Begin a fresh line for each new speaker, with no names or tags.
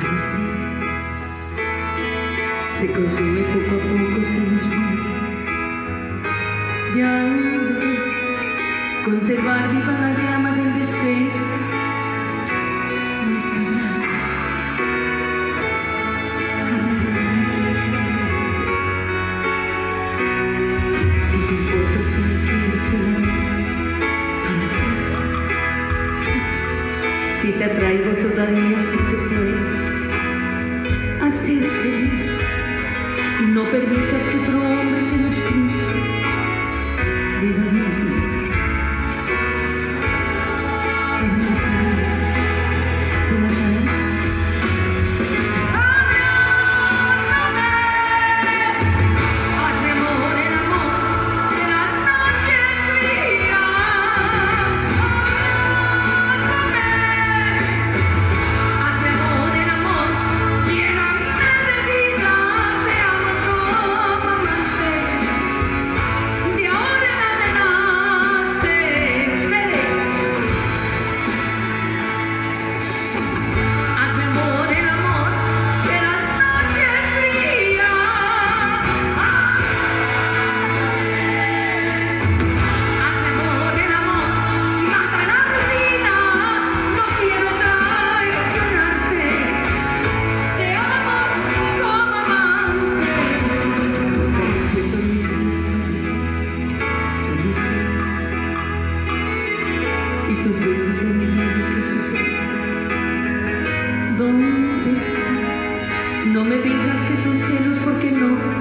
José se consume poco a poco, se nos muere. Ya debes conservar viva la llama del deseo. No es tan fácil. Abrázame. Si te importa, si me quieres solamente para ti. Si te atraigo todavía, sí que puedo hacer feliz. No permitas que otro hombre se nos cruce. Viva mi vida. Abrázame. ¿Se me sabe? Y tus besos son mi vida, ¿qué sucede? ¿Dónde estás? No me digas que son celos, porque no.